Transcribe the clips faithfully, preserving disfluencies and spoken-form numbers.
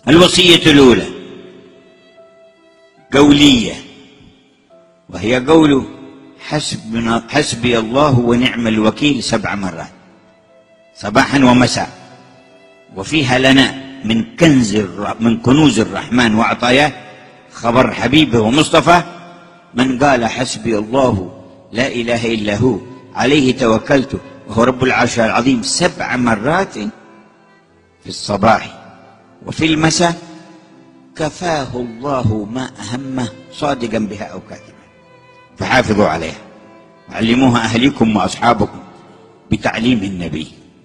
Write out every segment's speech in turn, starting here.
الوصية الأولى قولية، وهي قوله حسبنا حسبي الله ونعم الوكيل سبع مرات صباحا ومساء، وفيها لنا من كنز من كنوز الرحمن وعطاياه خبر حبيبه ومصطفى من قال حسبي الله لا إله إلا هو عليه توكلت وهو رب العرش العظيم سبع مرات في الصباح وفي المساء كفاه الله ما أهمه صادقا بها أو كاذبا، فحافظوا عليها وعلموها أهليكم وأصحابكم بتعليم النبي.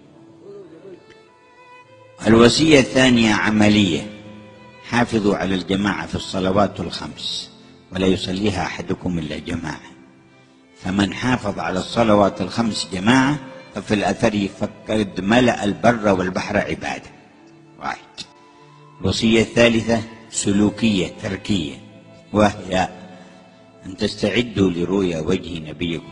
الوصية الثانية عملية، حافظوا على الجماعة في الصلوات الخمس ولا يصليها أحدكم إلا جماعة، فمن حافظ على الصلوات الخمس جماعة ففي الأثر فقد ملأ البر والبحر عبادة. واحد. الوصية الثالثة سلوكية تركية، وهي أن تستعدوا لرؤيا وجه نبيكم.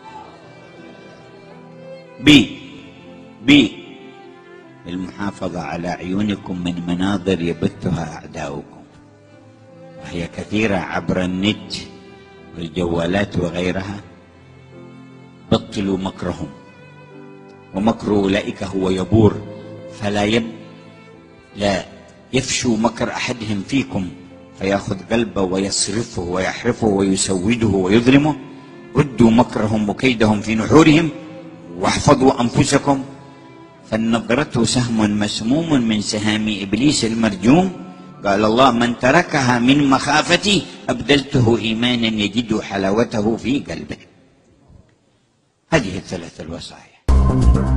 بي بي المحافظة على عيونكم من مناظر يبثها أعداؤكم، وهي كثيرة عبر النت والجوالات وغيرها. بطلوا مكرهم، ومكر أولئك هو يبور، فلا يب لا يفشو مكر أحدهم فيكم فيأخذ قلبه ويصرفه ويحرفه ويسوده ويظلمه. ردوا مكرهم وكيدهم في نحورهم واحفظوا أنفسكم، فالنظرة سهم مسموم من سهام إبليس المرجوم. قال الله من تركها من مخافتي أبدلته إيمانا يجد حلاوته في قلبه. هذه الثلاث الوصايا.